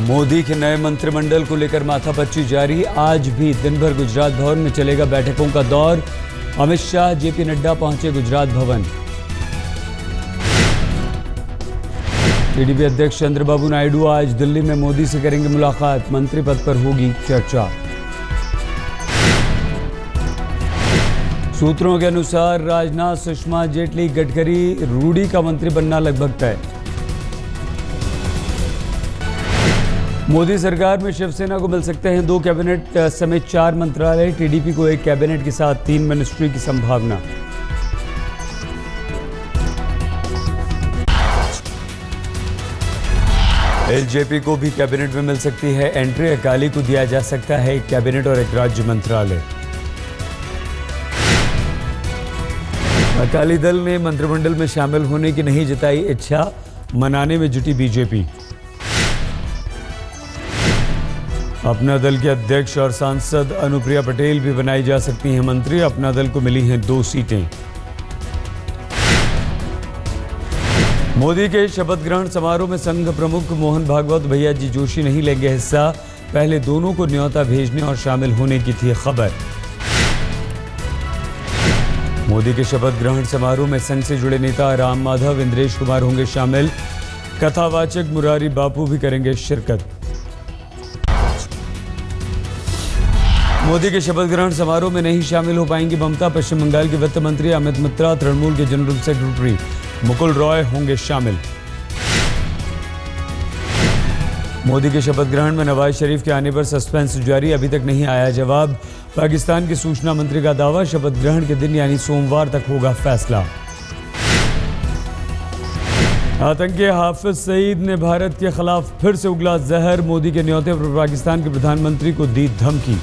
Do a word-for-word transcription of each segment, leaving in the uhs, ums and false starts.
मोदी के नए मंत्रिमंडल को लेकर माथापच्ची जारी। आज भी दिन भर गुजरात भवन में चलेगा बैठकों का दौर। अमित शाह, जेपी नड्डा पहुंचे गुजरात भवन। टीडीपी अध्यक्ष चंद्रबाबू नायडू आज दिल्ली में मोदी से करेंगे मुलाकात। मंत्री पद पर होगी चर्चा। सूत्रों के अनुसार राजनाथ, सुषमा, जेटली, गडकरी, रूडी का मंत्री बनना लगभग तय। मोदी सरकार में शिवसेना को मिल सकते हैं दो कैबिनेट समेत चार मंत्रालय। टीडीपी को एक कैबिनेट के साथ तीन मिनिस्ट्री की संभावना। एलजेपी को भी कैबिनेट में मिल सकती है एंट्री। अकाली को दिया जा सकता है एक कैबिनेट और एक राज्य मंत्रालय। अकाली दल ने मंत्रिमंडल में शामिल होने की नहीं जताई इच्छा, मनाने में जुटी बीजेपी। अपना दल के अध्यक्ष और सांसद अनुप्रिया पटेल भी बनाई जा सकती हैं मंत्री। अपना दल को मिली हैं दो सीटें। मोदी के शपथ ग्रहण समारोह में संघ प्रमुख मोहन भागवत, भैया जी जोशी नहीं लेंगे हिस्सा। पहले दोनों को न्योता भेजने और शामिल होने की थी खबर। मोदी के शपथ ग्रहण समारोह में संघ से जुड़े नेता राम माधव, इंद्रेश कुमार होंगे शामिल। कथावाचक मुरारी बापू भी करेंगे शिरकत। मोदी के शपथ ग्रहण समारोह में नहीं शामिल हो पाएंगी ममता। पश्चिम बंगाल के वित्त मंत्री अमित मित्रा, तृणमूल के जनरल सेक्रेटरी मुकुल रॉय होंगे शामिल। मोदी के शपथ ग्रहण में नवाज शरीफ के आने पर सस्पेंस जारी, अभी तक नहीं आया जवाब। पाकिस्तान के सूचना मंत्री का दावा, शपथ ग्रहण के दिन यानी सोमवार तक होगा फैसला। आतंकी हाफिज सईद ने भारत के खिलाफ फिर से उगला जहर। मोदी के न्योते पर पाकिस्तान के प्रधानमंत्री को दी धमकी।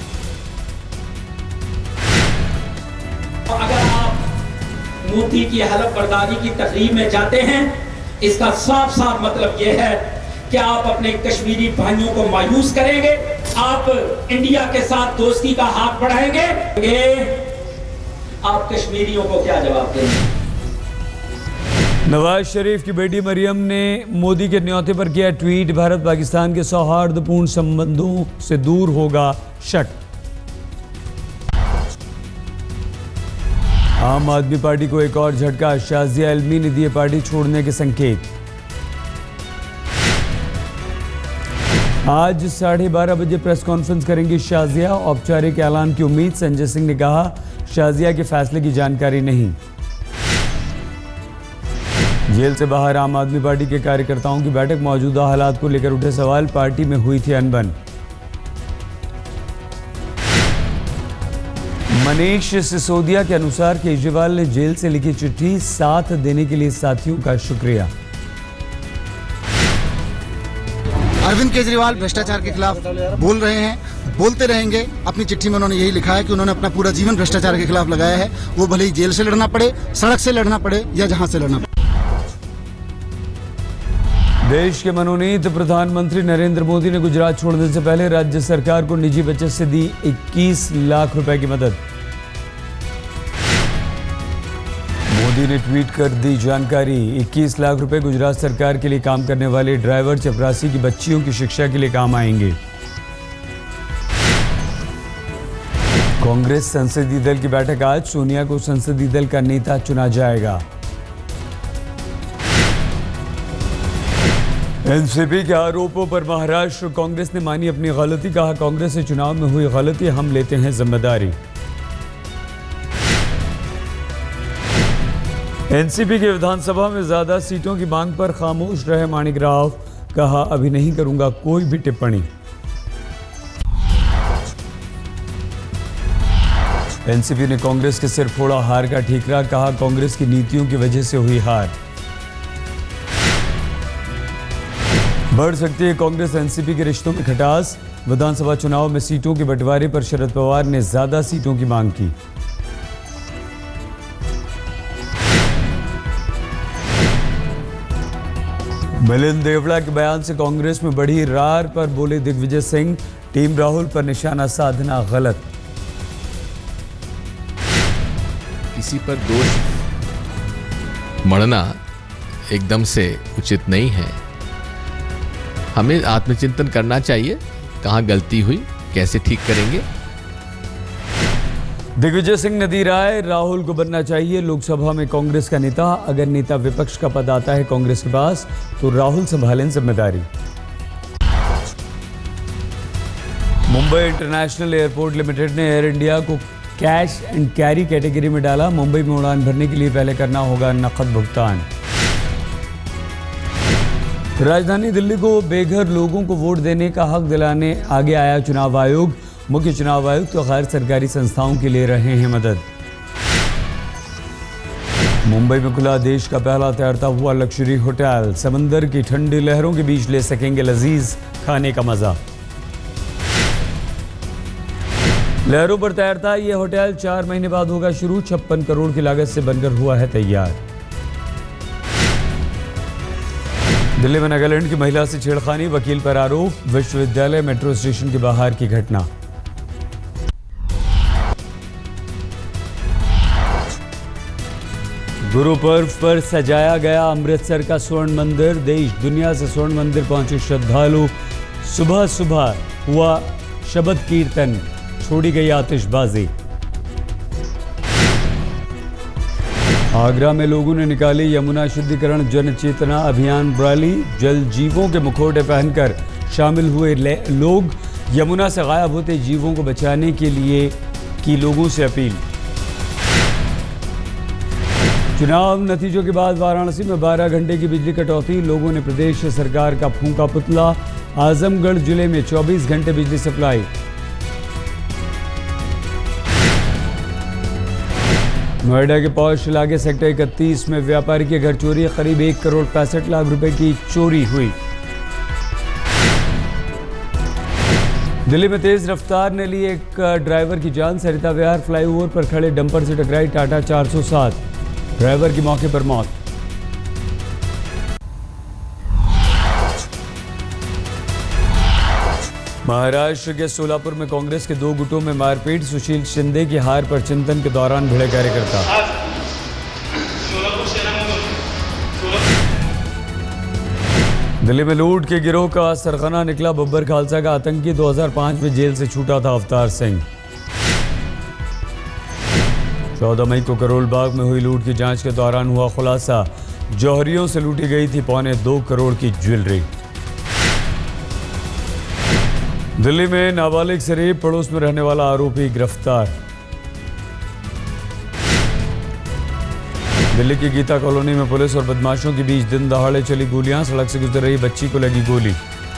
अगर आप मोदी की हलफ बर्दारी की तकरीब में जाते हैं, इसका साफ साफ मतलब यह है कि आप अपने कश्मीरी भाइयों को मायूस करेंगे, आप इंडिया के साथ दोस्ती का हाथ बढ़ाएंगे। आप कश्मीरियों को क्या जवाब देंगे? नवाज शरीफ की बेटी मरियम ने मोदी के न्योते पर किया ट्वीट। भारत पाकिस्तान के सौहार्दपूर्ण संबंधों से दूर होगा शक। आम आदमी पार्टी को एक और झटका, शाजिया इल्मी ने दिए पार्टी छोड़ने के संकेत। आज साढ़े बारह बजे प्रेस कॉन्फ्रेंस करेंगी शाजिया। औपचारिक ऐलान की उम्मीद। संजय सिंह ने कहा, शाजिया के फैसले की जानकारी नहीं। जेल से बाहर आम आदमी पार्टी के कार्यकर्ताओं की बैठक। मौजूदा हालात को लेकर उठे सवाल। पार्टी में हुई थी अनबन। मनीष सिसोदिया के अनुसार केजरीवाल ने जेल से लिखी चिट्ठी, साथ देने के लिए साथियों का शुक्रिया। अरविंद केजरीवाल भ्रष्टाचार के खिलाफ बोल रहे हैं, बोलते रहेंगे। अपनी चिट्ठी में उन्होंने यही लिखा है कि उन्होंने अपना पूरा जीवन भ्रष्टाचार के खिलाफ लगाया है। वो भले ही जेल से लड़ना पड़े, सड़क से लड़ना पड़े या जहां से लड़ना पड़े। देश के मनोनीत प्रधानमंत्री नरेंद्र मोदी ने गुजरात छोड़ने से पहले राज्य सरकार को निजी बचत से दी इक्कीस लाख रुपए की मदद। मोदी ने ट्वीट कर दी जानकारी। इक्कीस लाख रुपए गुजरात सरकार के लिए काम करने वाले ड्राइवर, चपरासी की बच्चियों की शिक्षा के लिए काम आएंगे। कांग्रेस संसदीय दल की बैठक आज। सोनिया को संसदीय दल का नेता चुना जाएगा। एनसीपी के आरोपों पर महाराष्ट्र कांग्रेस ने मानी अपनी गलती। कहा, कांग्रेस से चुनाव में हुई गलती हम लेते हैं जिम्मेदारी। एनसीपी के विधानसभा में ज्यादा सीटों की मांग पर खामोश रहे माणिक राव। कहा, अभी नहीं करूंगा कोई भी टिप्पणी। एनसीपी ने कांग्रेस के सिर फोड़ा हार का ठीकरा। कहा, कांग्रेस की नीतियों की वजह से हुई हार। बढ़ सकती है कांग्रेस एनसीपी के रिश्तों में खटास। विधानसभा चुनाव में सीटों के बंटवारे पर शरद पवार ने ज्यादा सीटों की मांग की। मिलिंद देवड़ा के बयान से कांग्रेस में बढ़ी रार पर बोले दिग्विजय सिंह। टीम राहुल पर निशाना साधना गलत। किसी पर दोष मढ़ना एकदम से उचित नहीं है। हमें आत्मचिंतन करना चाहिए, कहाँ गलती हुई, कैसे ठीक करेंगे। दिग्विजय सिंह नदी राय, राहुल को बनना चाहिए लोकसभा में कांग्रेस का नेता। अगर नेता विपक्ष का पद आता है कांग्रेस के पास तो राहुल संभालें जिम्मेदारी। मुंबई इंटरनेशनल एयरपोर्ट लिमिटेड ने एयर इंडिया को कैश एंड कैरी कैटेगरी में डाला। मुंबई में उड़ान भरने के लिए पहले करना होगा नकद भुगतान। राजधानी दिल्ली को बेघर लोगों को वोट देने का हक दिलाने आगे आया चुनाव आयोग। मुख्य चुनाव आयुक्त तो गैर सरकारी संस्थाओं के लिए रहे हैं मदद। मुंबई में खुला देश का पहला तैरता हुआ लग्जरी होटल। समंदर की ठंडी लहरों के बीच ले सकेंगे लजीज खाने का मजा। लहरों पर तैरता यह होटल चार महीने बाद होगा शुरू। छप्पन करोड़ की लागत से बनकर हुआ है तैयार। दिल्ली में नागालैंड की महिला से छेड़खानी, वकील पर आरोप। विश्वविद्यालय मेट्रो स्टेशन के बाहर की घटना। गुरु पर्व पर सजाया गया अमृतसर का स्वर्ण मंदिर। देश दुनिया से स्वर्ण मंदिर पहुंचे श्रद्धालु। सुबह सुबह हुआ शबद कीर्तन, छोड़ी गई आतिशबाजी। आगरा में लोगों ने निकाली यमुना शुद्धिकरण जन चेतना अभियान रैली। जल जीवों के मुखौटे पहनकर शामिल हुए लोग। यमुना से गायब होते जीवों को बचाने के लिए की लोगों से अपील। चुनाव नतीजों के बाद वाराणसी में बारह घंटे की बिजली कटौती। लोगों ने प्रदेश सरकार का फूंका पुतला। आजमगढ़ जिले में चौबीस घंटे बिजली सप्लाई। नोएडा के पौष इलाके सेक्टर इकतीस में व्यापारी के घर चोरी। करीब एक करोड़ पैंसठ लाख रुपए की चोरी हुई। दिल्ली में तेज रफ्तार ने ली एक ड्राइवर की जान। सरिता विहार फ्लाईओवर पर खड़े डंपर से टकराई टाटा चार सौ सात। ड्राइवर की मौके पर मौत। महाराष्ट्र के सोलापुर में कांग्रेस के दो गुटों में मारपीट। सुशील शिंदे की हार पर चिंतन के दौरान भिड़े कार्यकर्ता। दिल्ली में लूट के गिरोह का सरगना निकला। बब्बर खालसा का आतंकी। दो हज़ार पाँच में जेल से छूटा था अवतार सिंह। चौदह मई को करोल बाग में हुई लूट की जांच के दौरान हुआ खुलासा। जौहरियों से लूटी गई थी पौने दो करोड़ की ज्वेलरी। दिल्ली में नाबालिग से रेप, पड़ोस में रहने वाला आरोपी गिरफ्तार। दिल्ली की गीता कॉलोनी में पुलिस और बदमाशों के बीच दिन दहाड़े चली गोलियां। सड़क से गुजर रही बच्ची को लगी गोली।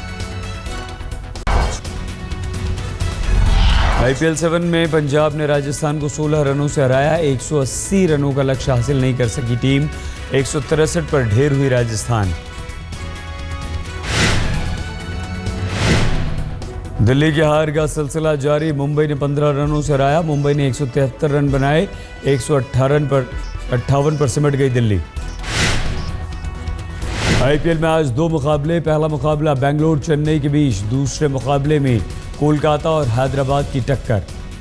आईपीएल सेवन में पंजाब ने राजस्थान को सोलह रनों से हराया। एक सौ अस्सी रनों का लक्ष्य हासिल नहीं कर सकी टीम। एक सौ तिरसठ पर ढेर हुई राजस्थान। दिल्ली की हार का सिलसिला जारी। मुंबई ने पंद्रह रनों से हराया। मुंबई ने एक सौ तिहत्तर रन बनाए। एक सौ अट्ठावन पर अट्ठावन पर सिमट गई दिल्ली। आईपीएल में आज दो मुकाबले। पहला मुकाबला बेंगलोर चेन्नई के बीच। दूसरे मुकाबले में कोलकाता और हैदराबाद की टक्कर।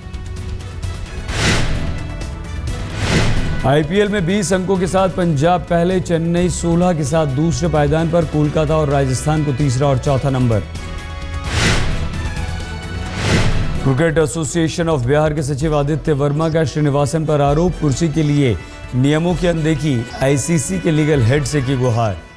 आईपीएल में बीस अंकों के साथ पंजाब पहले, चेन्नई सोलह के साथ दूसरे पायदान पर। कोलकाता और राजस्थान को तीसरा और चौथा number. Cricket association of Bihar के सचिव आदित्य वर्मा का श्रीनिवासन पर आरोप। कुर्सी के लिए नियमों की अनदेखी। आईसीसी के लीगल हेड से की गुहार।